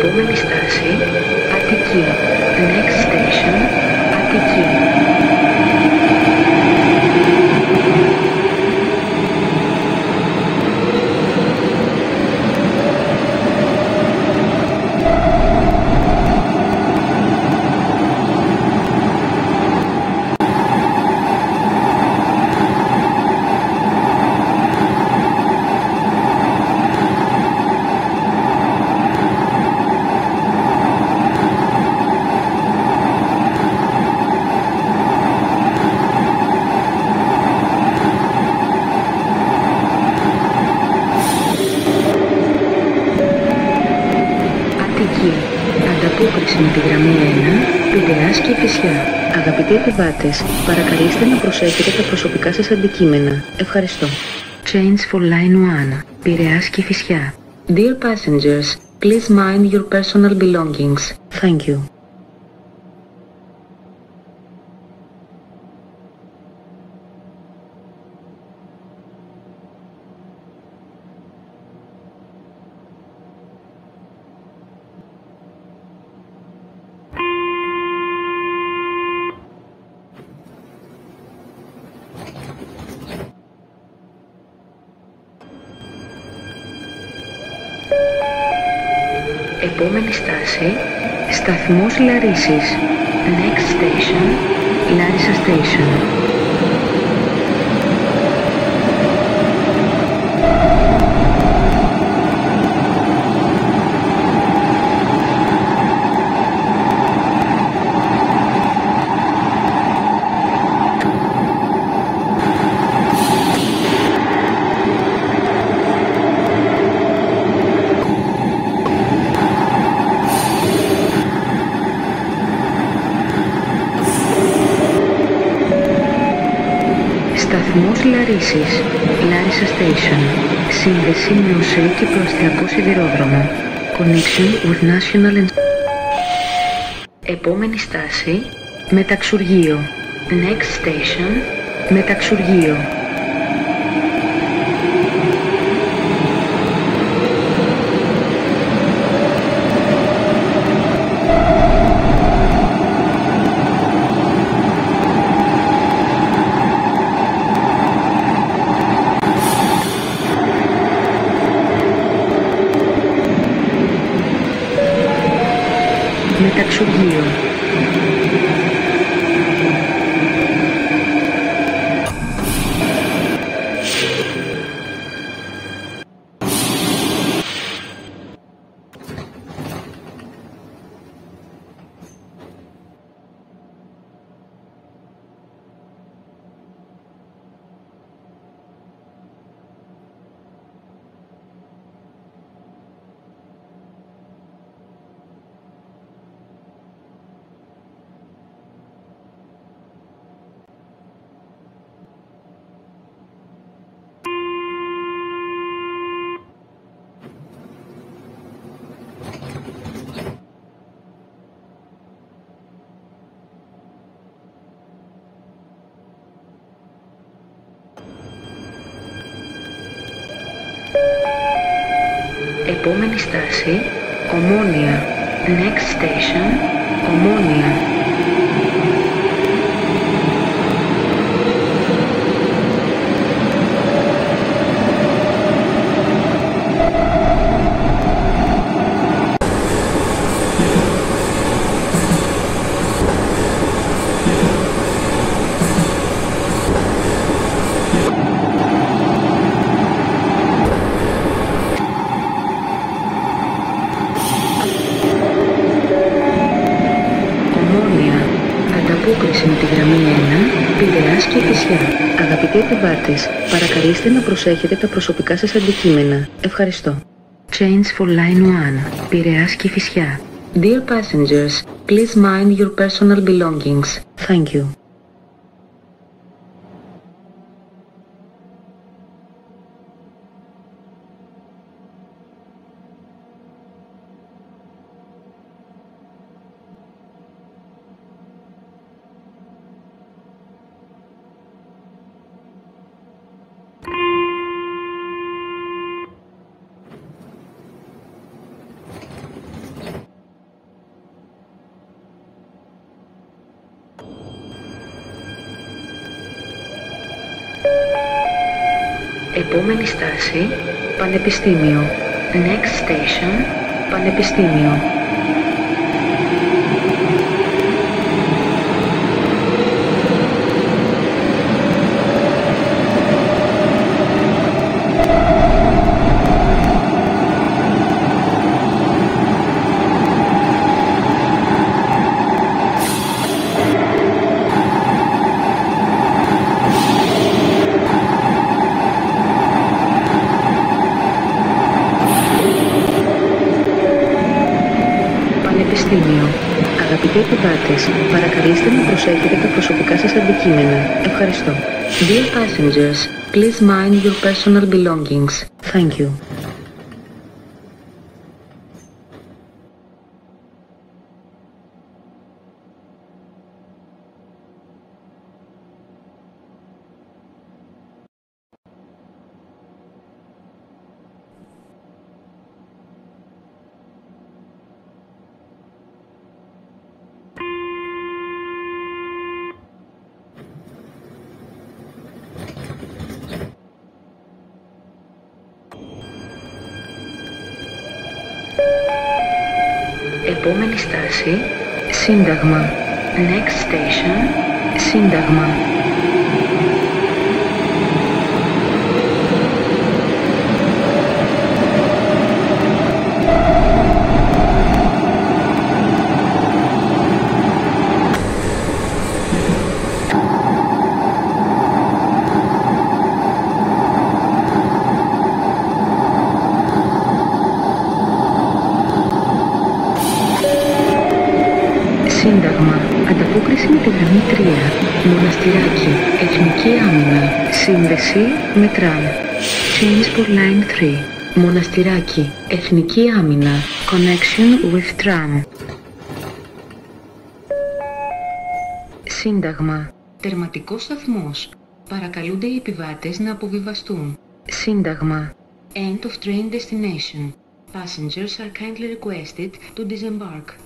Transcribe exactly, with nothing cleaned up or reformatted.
Επόμενη στάση, Αττική. Next station, Αττική. Ανταπόκριση με τη γραμμή ένα, Πειραιάς και Κηφισιά. Αγαπητοί επιβάτες, παρακαλείστε να προσέχετε τα προσωπικά σας αντικείμενα. Ευχαριστώ. Change for line one, Πειραιάς και Κηφισιά. Dear passengers, please mind your personal belongings. Thank you. Επόμενη στάση, σταθμός Λαρίσης. Next station, Larissa Station. Σταθμός Λαρίσης, Larissa Station. Σύνδεση με ΟΣΕ και προαστιακό σιδηρόδρομο. Connection with National and... Επόμενη στάση, Μεταξουργείο. Next station, Μεταξουργείο. Μεταξουργείο. Επόμενη στάση, Ομόνοια. Next station, Ομόνοια. Ανταπόκριση με τη γραμμή ένα, Πειραιάς και Κηφισιά. Αγαπητοί επιβάτες, παρακαλείστε να προσέχετε τα προσωπικά σας αντικείμενα. Ευχαριστώ. Change for line one, Πειραιάς και Κηφισιά. Dear passengers, please mind your personal belongings. Thank you. Επόμενη στάση, Πανεπιστήμιο. Next station, Πανεπιστήμιο. Αγαπητοί επιβάτες, παρακαλείστε να προσέχετε τα προσωπικά σας αντικείμενα. Ευχαριστώ. Dear passengers, please mind your personal belongings. Thank you. Επόμενη στάση, Σύνταγμα. Next station, Σύνταγμα. Σύνταγμα. Ανταπόκριση με τη γραμμή τρία. Μοναστηράκι. Εθνική άμυνα. Σύνδεση με τραμ. Change for line three. Μοναστηράκι. Εθνική άμυνα. Connection with tram. Σύνταγμα. Τερματικός σταθμός. Παρακαλούνται οι επιβάτες να αποβιβαστούν. Σύνταγμα. End of train destination. Passengers are kindly requested to disembark.